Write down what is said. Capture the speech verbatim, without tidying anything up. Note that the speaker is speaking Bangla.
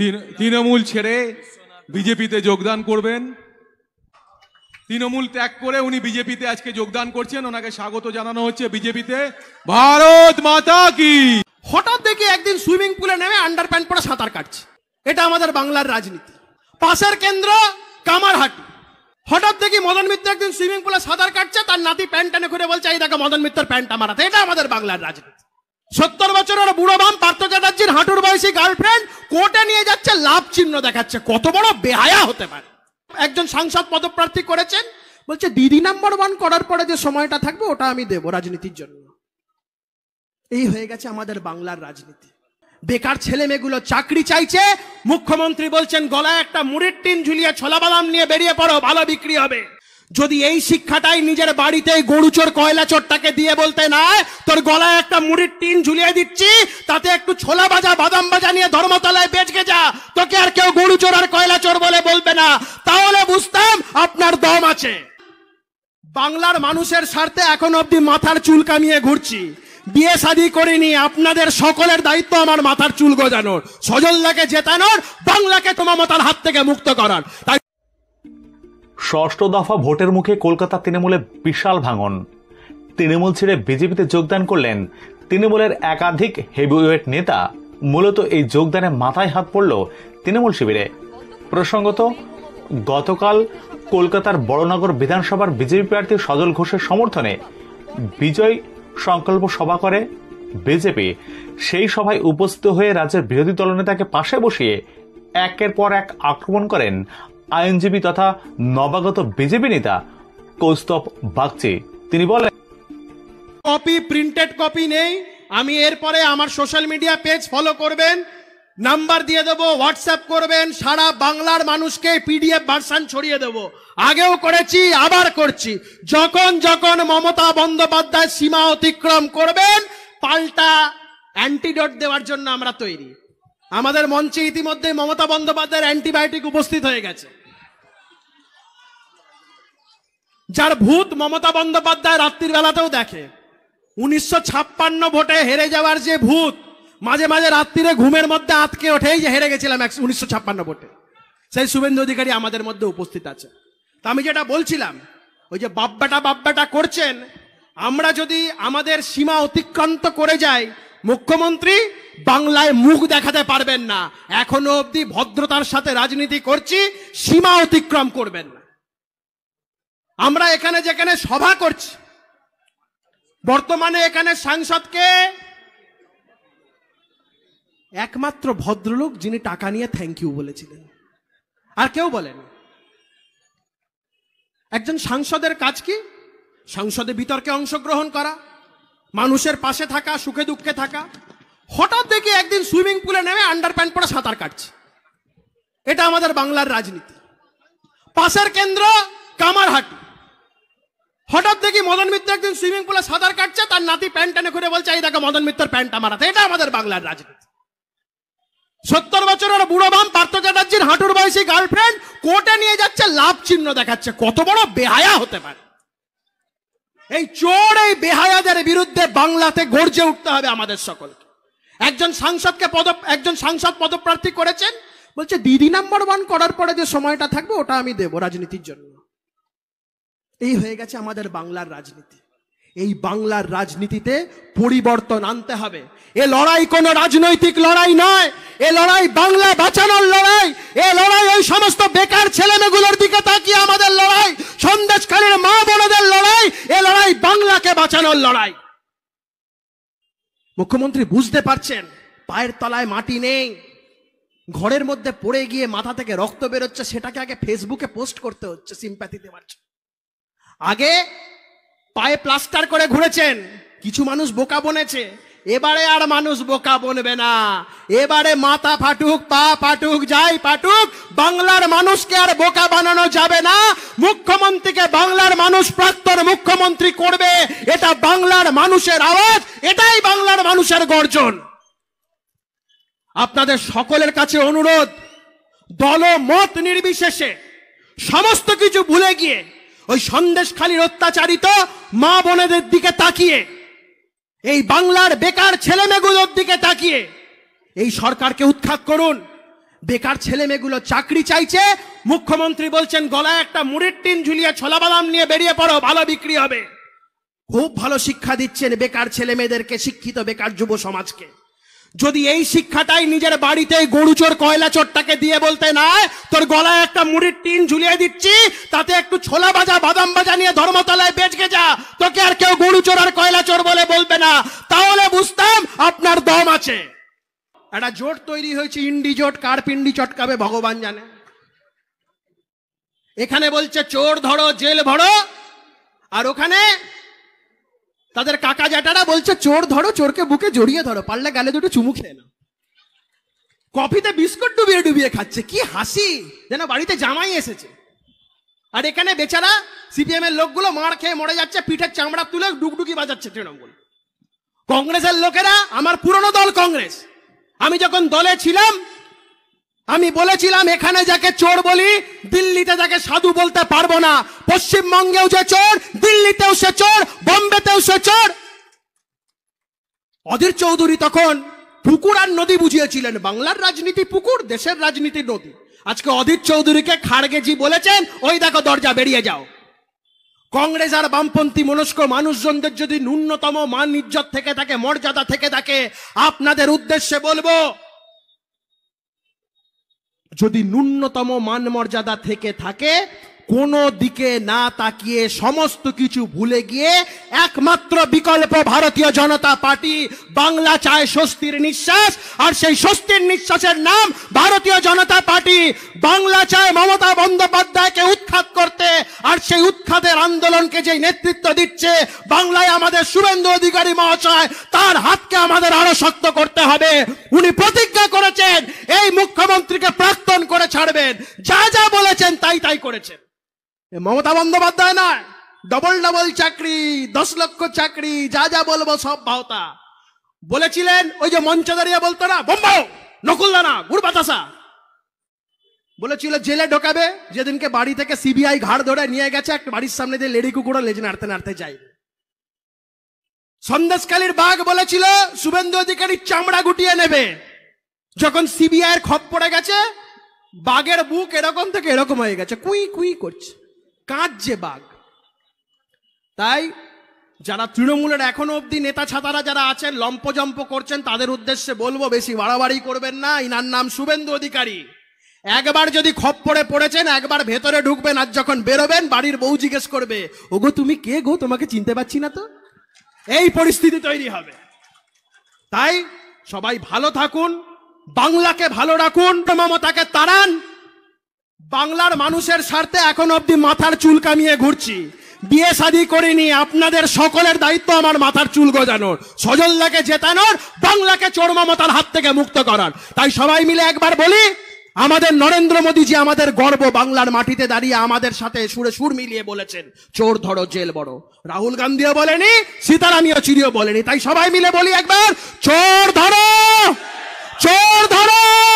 তৃণমূল ছেড়ে বিজেপিতে যোগদান করবেন। তৃণমূল ত্যাগ করে উনি বিজেপিতে আজকে যোগদান করছেন, ওনাকে স্বাগত জানানো হচ্ছে বিজেপিতে। ভারত মাতা কি। হঠাৎ দেখি একদিন সুইমিং পুলে নেমে আন্ডার প্যান্ট পরে সাঁতার কাটছে, এটা আমাদের বাংলার রাজনীতি। পাশের কেন্দ্র কামারহাটি, হঠাৎ দেখি মদন মিত্র একদিন সুইমিং পুলে সাঁতার কাটছে, তার নাতি প্যান্ট টেনে ঘুরে বলছে এই দেখো মদন মিত্রের প্যান্ট আমার হাতে, এটা আমাদের বাংলার রাজনীতি। সত্তর বছরের বুড়ো বাম পার্থ চ্যাটার্জির হাঁটুর বয়সী গার্লফ্রেন্ড কোর্টে নিয়ে যাচ্ছে, লাভ চিহ্ন দেখাচ্ছে, কত বড় বেহায়া হতে পারে। একজন সাংসদ পদপ্রার্থী করেছেন, বলছে দিদি নাম্বার ওয়ান করার পরে যে সময়টা থাকবে ওটা আমি দেবো রাজনীতির জন্য। এই হয়ে গেছে আমাদের বাংলার রাজনীতি। বেকার ছেলে মেয়েগুলো চাকরি চাইছে, মুখ্যমন্ত্রী বলছেন গলায় একটা মুড়ির টিন ঝুলিয়ে ছোলা বাদাম নিয়ে বেরিয়ে পড়ো, ভালো বিক্রি হবে। যদি এই শিক্ষাটাই নিজের বাড়িতে গরু চোর কয়লা চোরটাকে দিয়ে বলতে না তোর গলায় একটা মুড়ির টিন ঝুলিয়ে দিচ্ছি, তাতে একটু ছোলা ভাজা বাদাম ভাজা নিয়ে ধর্মতলায় বেচকে যা, তোকে আর কেউ গরু চোর আর কয়লা চোর বলে বলবে না, তাহলে বুঝতাম আপনার দম আছে। বাংলার মানুষের স্বার্থে এখন অব্দি মাথার চুল কামিয়ে ঘুরছি, বিয়ে শাদী করিনি, আপনাদের সকলের দায়িত্ব আমার মাথার চুল গজানোর, সজলদাকে জেতানোর, বাংলাকে তোমামতার হাত থেকে মুক্ত করার। তাই ষষ্ঠ দফা ভোটের মুখে কলকাতা তৃণমূলে বিশাল ভাঙন। তৃণমূল ছেড়ে বিজেপিতে যোগদান করলেন তৃণমূলের একাধিক হেভিওয়েট নেতা। মূলত এই যোগদানে মাথায় হাত পড়ল তৃণমূল শিবিরে। প্রসঙ্গত, গতকাল কলকাতার বড়নগর বিধানসভার বিজেপি প্রার্থী সজল ঘোষের সমর্থনে বিজয় সংকল্প সভা করে বিজেপি। সেই সভায় উপস্থিত হয়ে রাজ্যের বিরোধী দলনেতাকে পাশে বসিয়ে একের পর এক আক্রমণ করেন আইনজীবী তথা নবাগত বিজেপি নেতা কৌস্তব বাগচি। তিনি বলেন, কপি প্রিন্টেড কপি নেই, আমি এরপরে আমার সোশ্যাল মিডিয়া পেজ ফলো করবেন, নাম্বার দিয়ে দেবো, হোয়াটসঅ্যাপ করবেন, সারা বাংলার মানুষকে পিডিএফ ভার্সন ছড়িয়ে দেবো। আগেও করেছি, আবার করছি। যখন যখন মমতা বন্দ্যোপাধ্যায় সীমা অতিক্রম করবেন, পাল্টা অ্যান্টিডোট দেওয়ার জন্য আমরা তৈরি। আমাদের মঞ্চে ইতিমধ্যে মমতা বন্দ্যোপাধ্যায়ের অ্যান্টিবায়োটিক উপস্থিত হয়ে গেছে। যার ভূত মমতা বন্দ্যোপাধ্যায় রাত্রির বেলাতেও দেখে, উনিশশো ছাপ্পান্ন ভোটে হেরে যাওয়ার যে ভূত মাঝে মাঝে রাত্রিরে ঘুমের মধ্যে আটকে ওঠেই যে হেরে গেছিলাম উনিশশো ছাপ্পান্ন ভোটে, সেই শুভেন্দু অধিকারী আমাদের মধ্যে উপস্থিত আছে। তা আমি যেটা বলছিলাম, ওই যে বাব্বাটা বাব্বাটা করছেন, আমরা যদি আমাদের সীমা অতিক্রান্ত করে যাই, মুখ্যমন্ত্রী বাংলায় মুখ দেখাতে পারবেন না। এখনো অবধি ভদ্রতার সাথে রাজনীতি করছি, সীমা অতিক্রম করবেন না। আমরা এখানে যেখানে সভা করছি, বর্তমানে এখানে সাংসদকে একমাত্র ভদ্রলোক যিনি টাকা নিয়ে থ্যাংক ইউ বলেছিলেন, আর কেউ বলেন। একজন সাংসদের কাজ কি? সংসদে বিতর্কে অংশগ্রহণ করা, মানুষের পাশে থাকা, সুখে দুঃখে থাকা। হঠাৎ দেখি একদিন সুইমিং পুলে নেমে আন্ডার প্যান্ট পরে সাঁতার কাটছে, এটা আমাদের বাংলার রাজনীতি। পাশের কেন্দ্র কামারহাটি, হঠাৎ দেখি মদন মিত্র একদিন সুইমিং পুলে সাঁতার কাটছে, তার নাতি প্যান্ট টেনে ঘুরে বলছে এই দেখো মদন মিত্রের প্যান্ট আমার হাতে, এটা আমাদের বাংলার রাজনীতি। সত্তর বছরের বুড়ো বাম পার্থ চ্যাটার্জির হাঁটুর বয়সী গার্লফ্রেন্ড কোর্টে নিয়ে যাচ্ছে, লাভ চিহ্ন দেখাচ্ছে, কত বড় বেহায়া হতে পারে। এই চোর, এই বেহায়াদের বিরুদ্ধে বাংলাতে গর্জে উঠতে হবে আমাদের সকলকে। একজন সাংসদকে পদ একজন সাংসদ পদপ্রার্থী করেছেন, বলছে দিদি নাম্বার ওয়ান করার পরে যে সময়টা থাকবে ওটা আমি দেবো রাজনীতির জন্য। এই হয়ে গেছে আমাদের বাংলার রাজনীতি। এই বাংলার রাজনীতিতে পরিবর্তন আনতে হবে। এ লড়াই কোনো রাজনৈতিক লড়াই নয়, এ লড়াই বাংলা বাঁচানোর লড়াই। এ লড়াই ওই সমস্ত বেকার ছেলেমেয়েগুলোর দিকে তাকিয়ে আমাদের লড়াই, সন্দেশখালীর মা বোনদের লড়াই। এ লড়াই বাংলাকে বাঁচানোর লড়াই। মুখ্যমন্ত্রী বুঝতে পারছেন পায়ের তলায় মাটি নেই, ঘরের মধ্যে পড়ে গিয়ে মাথা থেকে রক্ত বেরোচ্ছে, সেটাকে আগে ফেসবুকে পোস্ট করতে হচ্ছে সিম্প্যাথি দেওয়ার জন্য। আগে পায়ে প্লাস্টার করে ঘুরেছেন, কিছু মানুষ বোকা বনেছে, এবারে আর মানুষ বোকা বনবে না। এবারে মাথা ফাটুক, পা ফাটুক, যাই ফাটুক, বাংলার মানুষকে আর বোকা বানানো যাবে না। মুখ্যমন্ত্রীকে বাংলার মানুষ প্রাক্তন মুখ্যমন্ত্রী করবে, এটা বাংলার মানুষের আওয়াজ, এটাই বাংলার মানুষের গর্জন। আপনাদের সকলের কাছে অনুরোধ, দল মত নির্বিশেষে সমস্ত কিছু ভুলে গিয়ে ওই সন্দেশখালীর অত্যাচারিত মা বোনেদের দিকে তাকিয়ে, এই বাংলার বেকার ছেলেমেয়েগুলোর দিকে তাকিয়ে এই সরকারকে উৎখাত করুন। বেকার ছেলে মেয়েগুলো চাকরি চাইছে, মুখ্যমন্ত্রী বলছেন গলায় একটা মুড়ির টিন ঝুলিয়ে ছোলা বাদাম নিয়ে বেরিয়ে পড়ো, ভালো বিক্রি হবে। খুব ভালো শিক্ষা দিচ্ছেন বেকার ছেলে মেয়েদেরকে, শিক্ষিত বেকার যুব সমাজকে। যদি এই শিক্ষাটাই নিজের বাড়িতে গরু চোর কয়লা চোরটাকে দিয়ে বলতে না, তোর গলায় একটা মুড়ির টিন ঝুলিয়ে দিচ্ছি, তাতে একটু ছোলা ভাজা বাদাম ভাজা নিয়ে ধর্মতলায় বেচকে যা, তোকে আর কেউ গরু চোর আর কয়লা চোর বলে বলবে না, তাহলে বুঝতাম আপনার দম আছে। একটা জোট তৈরি হয়েছে, ইন্ডি জোট, কার পিন্ডি চটকাবে ভগবান জানে। এখানে বলছে চোর ধরো জেল ভরো, আর ওখানে তাদের কাকা জ্যাঠারা বলছে চোর ধরো, চোরকে বুকে জড়িয়ে ধরো, পারলে গালে দুটো চুমু খেয়ে নাও। কফিতে বিস্কুট ডুবিয়ে ডুবিয়ে খাচ্ছে, কি হাসি, যেন বাড়িতে জামাই এসেছে। আর এখানে বেচারা সিপিএম এর লোকগুলো মার খেয়ে মরে যাচ্ছে, পিঠের চামড়া তুলে ডুকডুকি বাজাচ্ছে তৃণমূল। কংগ্রেসের লোকেরা, আমার পুরনো দল কংগ্রেস, আমি যখন দলে ছিলাম আমি বলেছিলাম এখানে যাকে চোর বলি, দিল্লিতে যাকে সাধু বলতে পারবো না। পশ্চিমবঙ্গেও যে চোর, দিল্লিতেও সে চোর, বোম্বেতেও সে চোর। অধীর চৌধুরী তখন পুকুর আর নদী বুঝিয়েছিলেন, বাংলার রাজনীতি পুকুর, দেশের রাজনীতি নদী। আজকে অধীর চৌধুরীকে খাড়গেজি বলেছেন, ওই দেখো দরজা, বেরিয়ে যাও। কংগ্রেস আর বামপন্থী মনস্ক মানুষজনদের যদি ন্যূনতম মান ইজ্জত থেকে থাকে, মর্যাদা থেকে থাকে, আপনাদের উদ্দেশ্যে বলবো, যদি ন্যূনতম মান মর্যাদা থেকে থাকে, কোন দিকে না তাকিয়ে সমস্ত কিছু ভুলে গিয়ে একমাত্র বিকল্প ভারতীয় জনতা পার্টি। বাংলা চায় স্বস্তির নিঃশ্বাস, আর সেই স্বস্তির নিঃশ্বাসের নাম ভারতীয় জনতা পার্টি। বাংলা চায় মমতা বন্দ্যোপাধ্যায়কে উৎখাত করতে, আর সেই উৎখাতের আন্দোলনকে যে নেতৃত্ব দিচ্ছে বাংলায় আমাদের শুভেন্দু অধিকারী মহাশয়, তার হাতকে আমাদের আরো শক্ত করতে হবে। উনি প্রতিজ্ঞা করেছেন এই মুখ্যমন্ত্রীকে প্রাক্তন করে ছাড়বেন, যা যা বলেছেন তাই তাই করেছেন। মমতা বন্দ্যোপাধ্যায় নয়, ডবল ডবল চাকরি, দশ লক্ষ চাকরি, যা যা বলবো সব ভাওতা বলেছিলেন। ওই যে মঞ্চে দাঁড়িয়ে বলতো না, বোম্বাও নকুলদানা গুড় বাতাসা, বলেছিল জেলে ঢোকাবে। যেদিনকে বাড়ি থেকে সিবিআই ঘাড় ধরে নিয়ে গেছে, একটা বাড়ির সামনে দিয়ে লেডি কুকুরও লেজ নাড়তে নাড়তে যায়। সন্দেশখালীর বাঘ বলেছিল শুভেন্দু অধিকারীর চামড়া গুটিয়ে নেবে। যখন সিবিআই এর খপ পড়ে গেছে, বাঘের বুক এরকম থেকে এরকম হয়ে গেছে, কুই কুই করছে, কাঁদছে বাঘ। তাই যারা তৃণমূলের এখনো অব্দি নেতা ছাতারা যারা আছেন, লম্পজম্প করছেন, তাদের উদ্দেশ্যে বলবো বেশি বাড়াবাড়ি করবেন না। ইনার নাম শুভেন্দু অধিকারী। একবার যদি খপ্পরে পড়েছেন, একবার ভেতরে ঢুকবেন, আর যখন বেরোবেন বাড়ির বউ জিজ্ঞেস করবে, ওগো তুমি কে গো, তোমাকে চিনতে পারছি না তো। এই পরিস্থিতি তৈরি হবে। তাই সবাই ভালো থাকুন, বাংলাকে ভালো রাখুন, মমতাকে তাড়ান। বাংলার মানুষের স্বার্থে এখন অব্দি মাথার চুল কামিয়ে ঘুরছি, বিয়ে শাদী করিনি। আপনাদের সকলের দায়িত্ব আমার মাথার চুল গজানোর, সজলদাকে জেতানোর, বাংলাকে চোর মমতার হাত থেকে মুক্ত করার। তাই সবাই মিলে একবার বলি, আমাদের নরেন্দ্র মোদীজি আমাদের গর্ব, বাংলার মাটিতে দাঁড়িয়ে আমাদের সাথে সুরে সুর মিলিয়ে বলেছেন চোর ধরো জেল বড়। রাহুল গান্ধীও বলেনি, সীতারাম ইয়েচুরিও বলেনি। তাই সবাই মিলে বলি একবার, চোর ধরো, চোর ধরো।